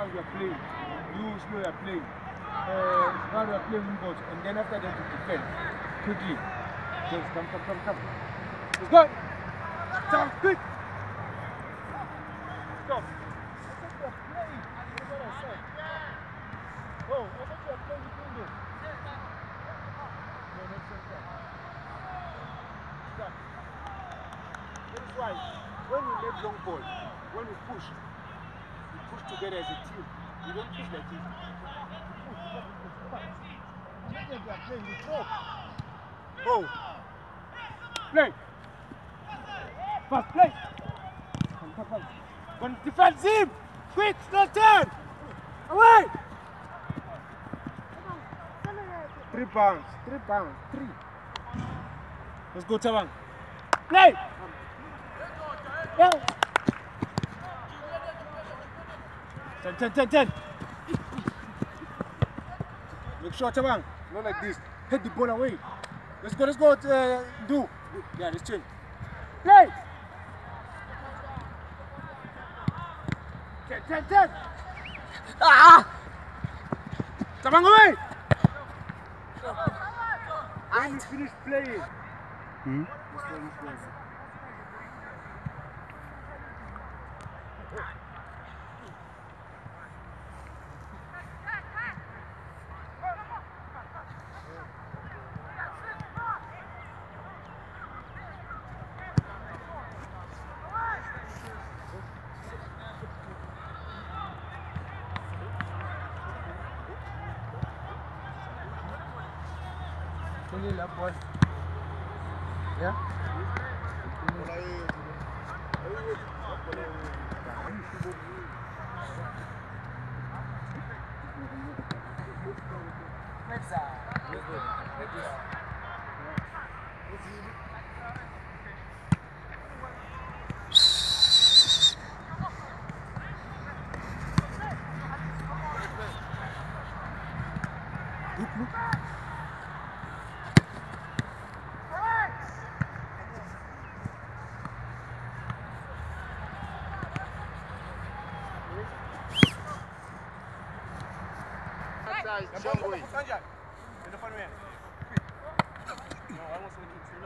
strong you are playing, you slow you are playing, strong you are playing in both, and then after that you defend quickly. Just come. Let's go! Come, quick! Stop! Oh, I thought you were playing with window. No, not center. Stop. That is why, when we make long ball, when we push together as a team. You don't push like this. You are playing with throw. Go. Play. Fast play. Come. One defensive. Quick, no turn. Away. 3 pounds. 3. Let's go, Tawang. Play. Go. 10. Make sure, Tawang. Not like this. Hit the ball away. Let's go. Do. Yeah, let's change. Play. 10. Tawang away. When you finish playing. Yeah?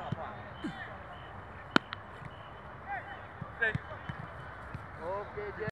Okay,